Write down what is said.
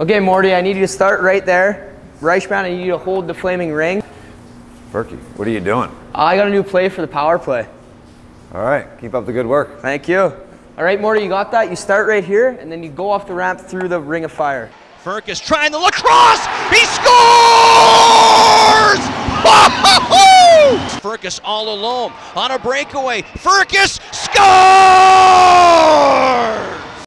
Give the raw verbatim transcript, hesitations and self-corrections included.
Okay, Morty, I need you to start right there. Reichman, I need you to hold the flaming ring. Ferky, what are you doing? I got a new play for the power play. All right, keep up the good work. Thank you. All right, Morty, you got that? You start right here, and then you go off the ramp through the ring of fire. Firkus trying the lacrosse! He scores! Firkus all alone on a breakaway. Firkus scores!